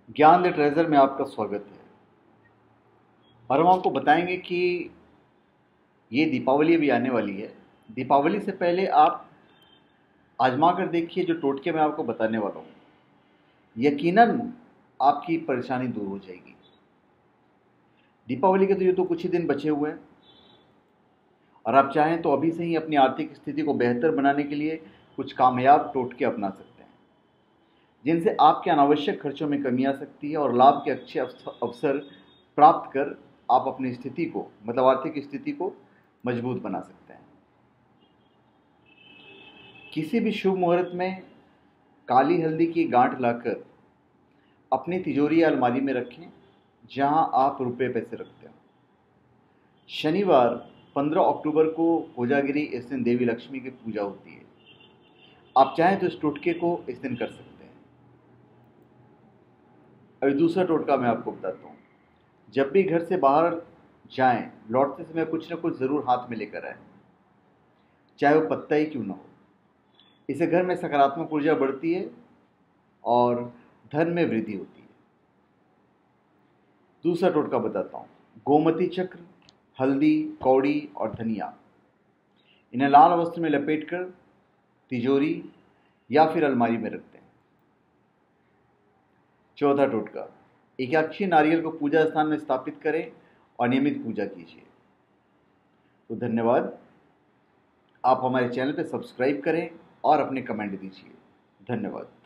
ज्ञान the treasure में आपका स्वागत है। और हम आपको बताएंगे कि ये दीपावली भी आने वाली है। दीपावली से पहले आप आजमा कर देखिए जो टोटके मैं आपको बताने वाला हूँ। यकीनन आपकी परेशानी दूर हो जाएगी। दीपावली के तो ये तो कुछ ही दिन बचे हुए हैं और आप चाहें तो अभी से ही अपनी आर्थिक स्थिति को बेहतर बनाने के लिए कुछ कामयाब टोटके अपना सकते हैं, जिनसे आपके अनावश्यक खर्चों में कमी आ सकती है और लाभ के अच्छे अवसर प्राप्त कर आप अपनी स्थिति को मतलब आर्थिक स्थिति को मजबूत बना सकते हैं। किसी भी शुभ मुहूर्त में काली हल्दी की गांठ लाकर अपनी तिजोरी या अलमारी में रखें जहां आप रुपए पैसे रखते हो। शनिवार 15 अक्टूबर को कोजागिरी, इस दिन देवी लक्ष्मी की पूजा होती है। आप चाहें तो इस टोटके को इस दिन कर सकते हैं। अभी दूसरा टोटका मैं आपको बताता हूँ। जब भी घर से बाहर जाएं, लौटते समय कुछ ना कुछ ज़रूर हाथ में लेकर आएं, चाहे वो पत्ता ही क्यों ना हो। इससे घर में सकारात्मक ऊर्जा बढ़ती है और धन में वृद्धि होती है। दूसरा टोटका बताता हूँ। गोमती चक्र, हल्दी, कौड़ी और धनिया, इन्हें लाल वस्त्र में लपेटकर तिजोरी या फिर अलमारी में रखते हैं। चौथा टोटका, एकाक्षी नारियल को पूजा स्थान में स्थापित करें और नियमित पूजा कीजिए। तो धन्यवाद। आप हमारे चैनल पर सब्सक्राइब करें और अपने कमेंट दीजिए। धन्यवाद।